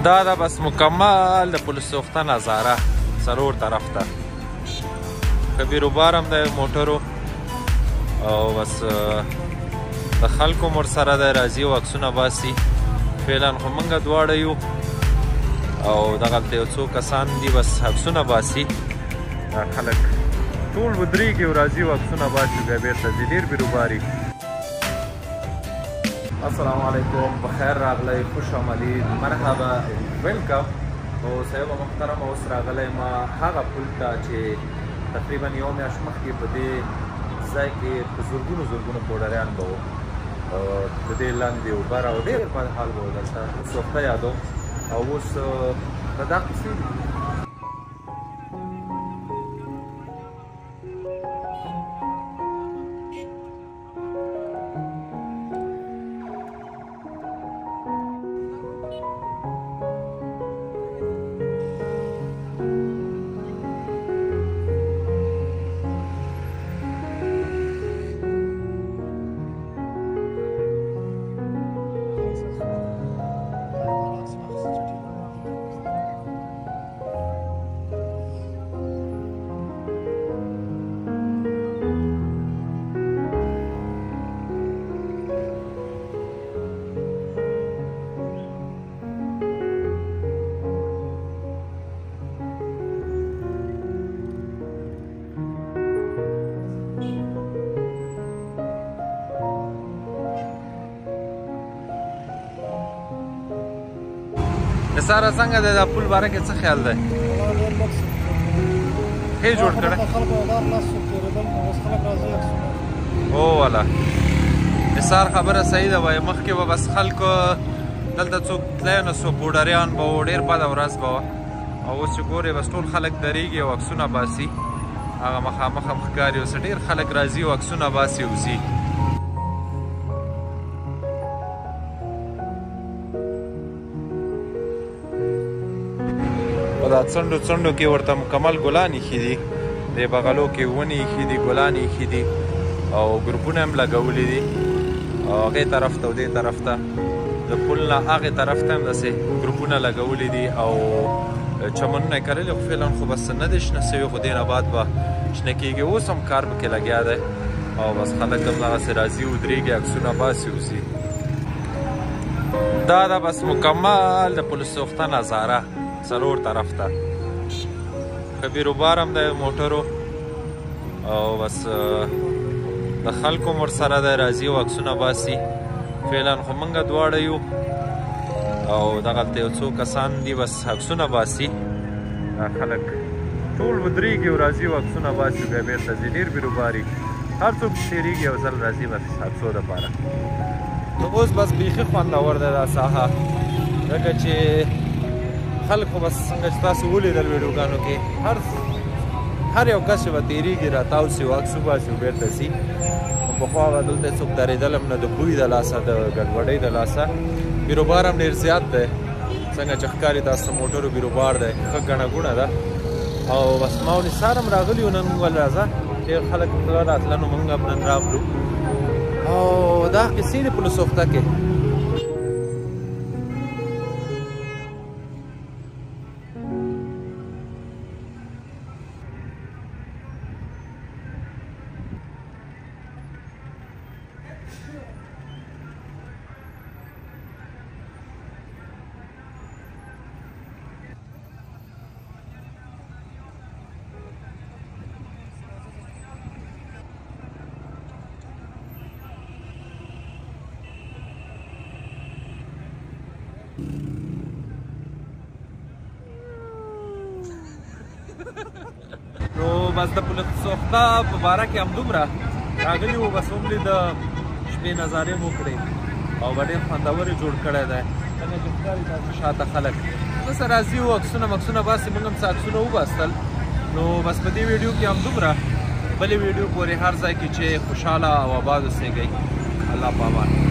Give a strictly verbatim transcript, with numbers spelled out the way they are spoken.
دا ده بس مکمل د پل سوخته نظاره څلور طرف ته ښه بیروبار هم دی موټرو او بس د خلکو هم ورسره دی راځي او عکسونه باسي فعلا خو موږ دواړه یو او دغلته یو څو کسان دي بس عکسونه باسي دا خلک ټول ودرېږي او راځي او عکسونه باسي بیا بېرته ځي ډېر بیروباري. السلام علیکم، بخیر راغلی، خوش آمدید، مرحبا، ویلکم. نو صاحب محترم اوس راغلی ما هغه پل ته چې تقریبا یو میاشت مخکې په دې ځای کې په زرګونو زرګونو پوډریان به وو د دې لاندې اوبه را او ډېر بد حال به و دلته سوخته یادوم او اوس د دا کیسې دي. نثاره څنګه دی دا پل باره کې څه خیال دی؟ ښه جوړ کړی او والا نثار خبره صحیح ده وایي مخکې به بس خلکو دلته څوک تلی نه سو پوډریان به و ډېر بده ورځ به وه او اوس چې ګورې بس ټول خلک درېږي او عکسونه باسي هغه مخامخ هم ښکاري اوس ډېر خلک راځي او عکسونه باسي او ځي. په دا څنډو څنډو کې ورته مکمل ګلان ایښي دي دې بغلو کې ونې ایښي دي ګلان ایښي دي او ګروپونه هم لګولي دي هغې طرف ته او دې طرف ته د پل نه هغې طرف ته هم داسې ګروپونه لګولي دي او چمنونه یې کرلي خو فعلا خو بس نه دی شنه سوي خو دې نه بعد به شنه کېږي اوس هم کار پکې لګیا دی او بس خلک هم دغسې راځي ودرېږي عکسونه باسي وځي. دا ده بس مکمل د پل سوخته نظاره څلور طرف ته ښه بیروبار هم دی موټرو او بس د خلکو هم ورسره دی راځي او عکسونه باسي فعلا خو موږ دواړه یو او دغلته یو څو کسان دي بس عکسونه باسي دا خلک ټول ودرېږي او راځي او عکسونه باسي بیا بېرته ځي ډېر بیروباري هر څوک تېرېږي یو ځل راځي بس عکسو دپاره. نو اوس بس بیخي خوندور دی دا ساحه ځکه چې خلک خو بس څنګه چې تاسو ولیدل ویډیوګانو کې هر هر یو کس چې به تېرېږي راتاو سي او عکس وباسي او بېرته ځي نو پخوا هغه دلته څوک درېدل هم نه د بوی د لاسه د ګډوډۍ د لاسه بیروبار هم ډېر زیات دی څنګه چې ښکاري تاسو د موټرو بیروبار دی ښه ګڼه ګوڼه ده او بس ما او نثار هم راغلي یو نن ول راځه ډېر خلک راتله نو موږ هم نن راغلو او دا کیسې دي پل سوخته کې. نو بس د پل سوخته په باره کې همدومره راغلي وو بس هم د شپې نظارې مو کړې او به ډېر خوندور یې جوړ کړی دی څنګه چې ښکاري تاسو شاته خلک بس راځي وو عکسونه مکسونه باسي موږ هم څه عکسونه وباستل نو بس په دې ویډیو کې همدومره بلې ویډیو پورې هر ځای کې چې خوشحاله او آباد اوسېږئ الله پامان.